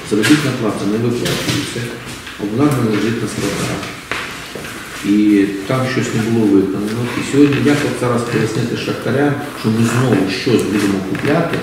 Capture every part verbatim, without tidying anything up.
заробітна плата не виплачується, обладнання лежить на складах. І там щось не було виконано. І сьогодні я хочу зараз пояснити шахтарям, що ми знову щось будемо купляти.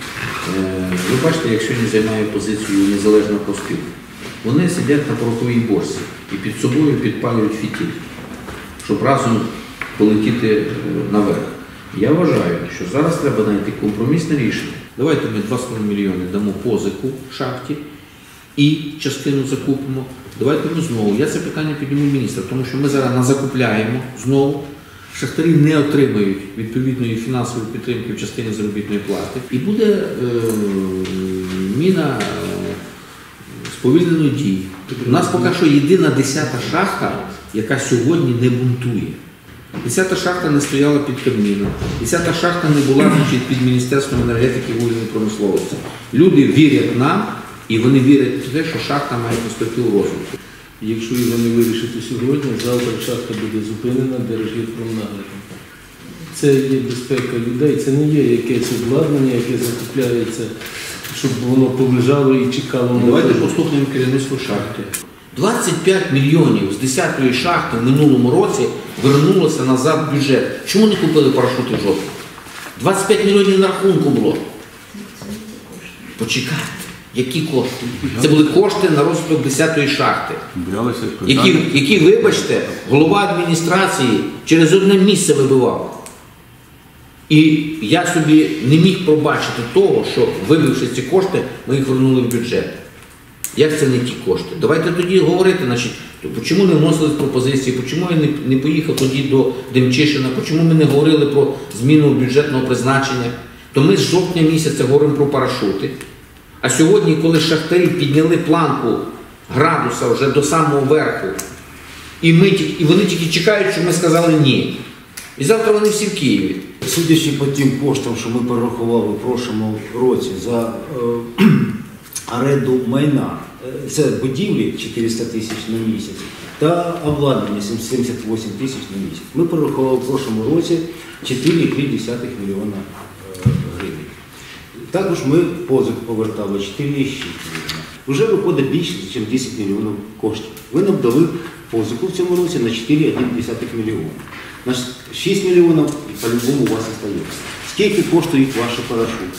Ви бачите, як сьогодні займає позицію незалежна профспілка. Вони сидять на пороховій борсі і під собою підпалюють фітіль, щоб разом полетіти наверх. Я вважаю, що зараз треба знайти компромісне рішення. Давайте ми два з половиною мільйони дамо позику шахті і частину закупимо. Давайте ми знову, я це питання підніму міністра, тому що ми зараз назакупляємо знову, шахтарі не отримають відповідної фінансової підтримки в частині заробітної плати. І буде е, міна е, сповільненої дії. У нас поки що єдина десята шахта, яка сьогодні не бунтує. Десята шахта не стояла під Кабміном, десята шахта не була під Міністерством енергетики і вугільної промисловості. Люди вірять нам, і вони вірять в те, що шахта має перспективу розвитку. Якщо його не вирішити сьогодні, завтра шахта буде зупинена Держгірпромнаглядом. Це є безпека людей, це не є якесь обладнання, яке закупляється, щоб воно полежало і чекало. Давайте послухаємо керівництво шахти. двадцять п'ять мільйонів з десятої шахти в минулому році вернулося назад в бюджет. Чому не купили парашути жодного? двадцять п'ять мільйонів на рахунку було. Почекайте. Які кошти? Це були кошти на розвиток десятої шахти, які, які, вибачте, голова адміністрації через одне місце вибивав. І я собі не міг пробачити того, що, вибивши ці кошти, ми їх вернули в бюджет. Як це не ті кошти? Давайте тоді говорити, значить, чому не вносили пропозиції, чому я не, не поїхав тоді до Демчишина, чому ми не говорили про зміну бюджетного призначення. То ми з жовтня місяця говоримо про парашути. А сьогодні, коли шахтарі підняли планку градуса вже до самого верху, і, ми, і вони тільки чекають, щоб ми сказали ні. І завтра вони всі в Києві. Судячи по тим коштам, що ми порахували в прошлому році за е, оренду майна, це будівлі чотириста тисяч на місяць та обладнання сімдесят вісім тисяч на місяць. Ми порахували в прошлому році чотири цілих три десятих мільйона гривень. Також ми позику повертали чотири цілих шість мільйона. Вже виходить більше, ніж десять мільйонів коштів. Ви нам дали позику в цьому році на чотири цілих одна десята мільйона. На шість мільйонів по-любому у вас залишається. Скільки коштують ваші парашути?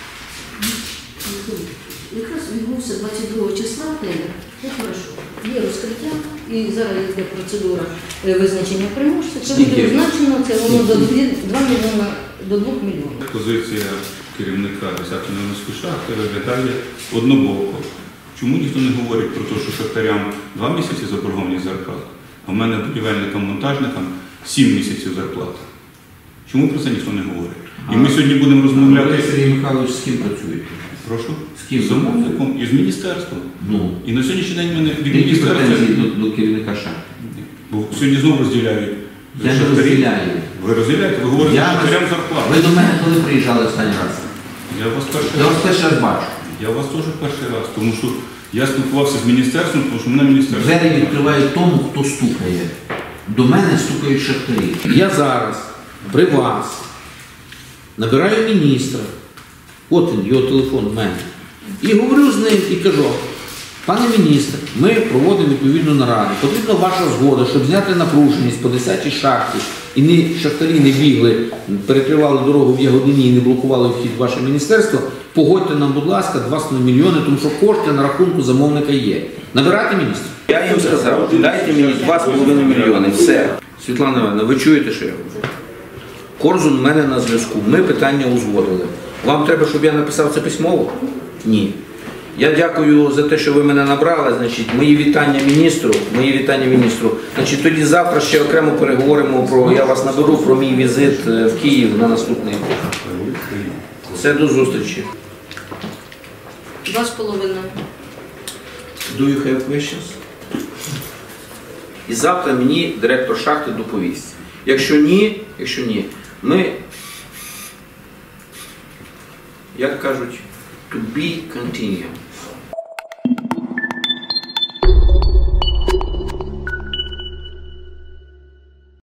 Якраз відбувся двадцять другого числа тендер. Ну, хорошо. Є розкриття і зараз йде процедура визначення переможця. Це буде визначено, це воно до два мільйона, до двох мільйонів. Позиція керівника десятої Новинської шахти виглядає однобоко. Чому ніхто не говорить про те, що шахтарям два місяці заборгованість зарплат, а в мене будівельникам-монтажникам сім місяців зарплата? Чому про це ніхто не говорить? І ми сьогодні будемо розмовляти... Сергій Михайлович, з ким працюєте? Прошу? З ким? З замовником і з міністерством. Ну. І на сьогоднішній день мене від Які міністерства... претензії до, до керівника шахти? Бо сьогодні знову розділяють. Я не розділяю. Ви розділяєте? Ви говорите, Я що вас... шахтарям зарплату. Ви до мене коли приїжджали останній раз? Я вас перший Я раз. вас перший раз бачу. Я вас теж перший раз, тому що я спілкувався з міністерством, тому що мене міністерство... Двері відкривають тому, хто стукає. До мене стукають шахтарі. Я зараз при вас набираю міністра, от він, його телефон в мене, і говорю з ним і кажу: пане міністр, ми проводимо відповідну нараду, потрібна ваша згода, щоб зняти напруженість по десятій шахті, і не, шахтарі не бігли, перекривали дорогу в Ягодині і не блокували вхід в ваше міністерство. Погодьте нам, будь ласка, два з половиною мільйони, тому що кошти на рахунку замовника є. Набирайте міністра. Я їм сказав, дайте мені два з половиною мільйони, все. Світлана Івановна, ви чуєте, що я говорю? Корзун в мене на зв'язку, ми питання узгодили. Вам треба, щоб я написав це письмово? Ні. Я дякую за те, що ви мене набрали. Значить, мої вітання міністру, мої вітання міністру. Значить, тоді завтра ще окремо переговоримо про, я вас наберу про мій візит в Київ на наступний. Все, до зустрічі. Два з половиною. Do you have questions? І завтра мені директор шахти доповість. Якщо ні, якщо ні, ми, як кажуть, to be continued.